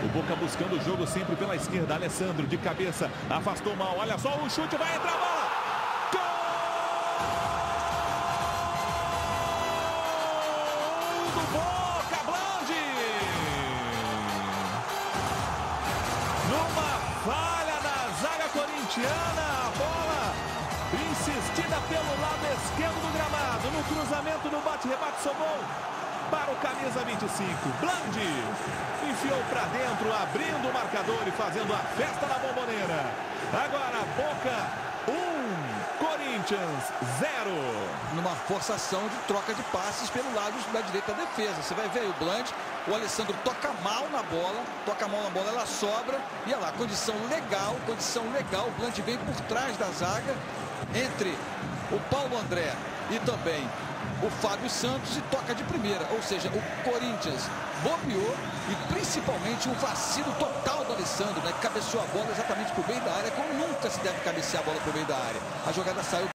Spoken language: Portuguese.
O Boca buscando o jogo sempre pela esquerda. Alessandro de cabeça, afastou mal. Olha só, o chute, vai entrar a bola. Gol do Boca, Blandi. Numa falha na zaga corintiana, a bola insistida pelo lado esquerdo do gramado. No cruzamento, no bate-rebate, sobrou para o camisa 25. Blandi enfiou para dentro, abrindo o marcador e fazendo a festa na Bombonera. Agora Boca 1, Corinthians 0. Numa forçação de troca de passes pelo lado da direita da defesa. Você vai ver aí o Blandi, o Alessandro toca mal na bola, ela sobra. E olha lá, condição legal. O Blandi vem por trás da zaga, entre o Paulo André e também o Fábio Santos, e toca de primeira. Ou seja, o Corinthians bobeou, e principalmente um vacilo total do Alessandro, né, que cabeceou a bola exatamente para o meio da área, como nunca se deve cabecear a bola para o meio da área. A jogada saiu